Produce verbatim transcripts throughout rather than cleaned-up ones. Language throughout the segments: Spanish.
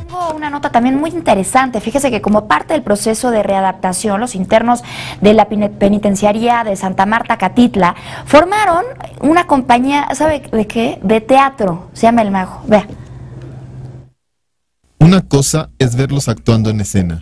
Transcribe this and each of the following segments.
Tengo una nota también muy interesante. Fíjese que como parte del proceso de readaptación, los internos de la penitenciaría de Santa Marta, Catitla, formaron una compañía, ¿sabe de qué? De teatro. Se llama El Mago. Vea. Una cosa es verlos actuando en escena.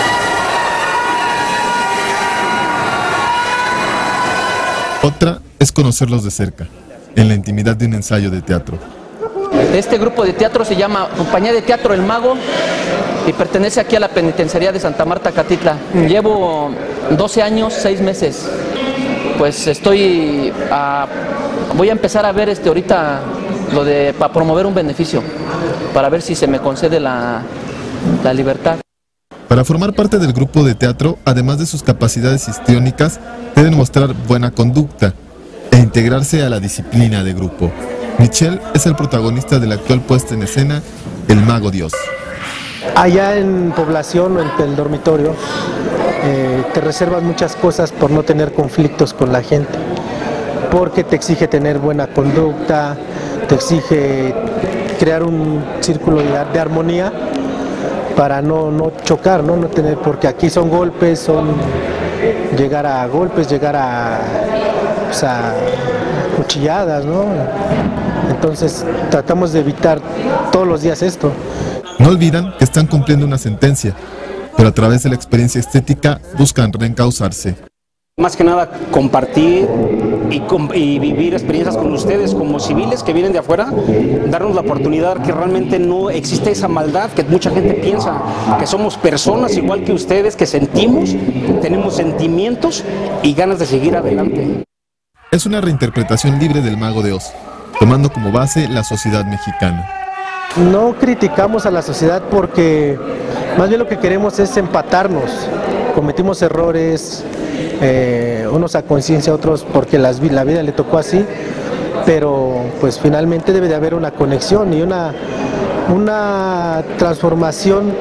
Otra es conocerlos de cerca, en la intimidad de un ensayo de teatro. Este grupo de teatro se llama Compañía de Teatro El Mago y pertenece aquí a la penitenciaría de Santa Marta, Catitla. Llevo doce años, seis meses. Pues estoy, a, voy a empezar a ver este ahorita lo de, para promover un beneficio, para ver si se me concede la, la libertad. Para formar parte del grupo de teatro, además de sus capacidades histriónicas, deben mostrar buena conducta e integrarse a la disciplina de grupo. Michelle es el protagonista de la actual puesta en escena El Mago Dios. Allá en población o en el dormitorio eh, te reservas muchas cosas por no tener conflictos con la gente, porque te exige tener buena conducta, te exige crear un círculo de, de armonía para no, no chocar, ¿no? No tener, porque aquí son golpes, son llegar a golpes, llegar a, pues a cuchilladas, ¿no? Entonces tratamos de evitar todos los días esto. No olvidan que están cumpliendo una sentencia, pero a través de la experiencia estética buscan reencauzarse. Más que nada compartir y, y vivir experiencias con ustedes como civiles que vienen de afuera, darnos la oportunidad que realmente no existe esa maldad que mucha gente piensa, que somos personas igual que ustedes, que sentimos, tenemos sentimientos y ganas de seguir adelante. Es una reinterpretación libre del Mago de Oz, tomando como base la sociedad mexicana. No criticamos a la sociedad porque más bien lo que queremos es empatarnos. Cometimos errores, eh, unos a conciencia, otros porque las, la vida le tocó así, pero pues finalmente debe de haber una conexión y una, una transformación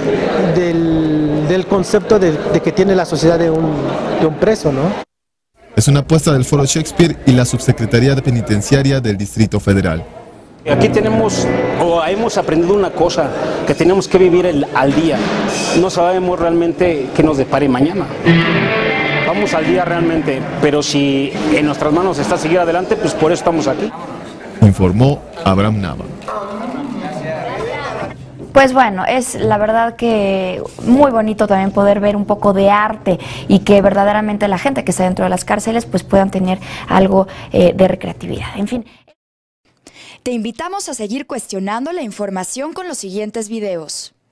del, del concepto de, de que tiene la sociedad de un, de un preso, ¿no? Es una apuesta del Foro Shakespeare y la Subsecretaría de Penitenciaria del Distrito Federal. Aquí tenemos, o hemos aprendido una cosa, que tenemos que vivir el, al día. No sabemos realmente qué nos depare mañana. Vamos al día realmente, pero si en nuestras manos está seguir adelante, pues por eso estamos aquí. Informó Abraham Nava. Pues bueno, es la verdad que muy bonito también poder ver un poco de arte y que verdaderamente la gente que está dentro de las cárceles pues puedan tener algo eh, de recreatividad. En fin. Te invitamos a seguir cuestionando la información con los siguientes videos.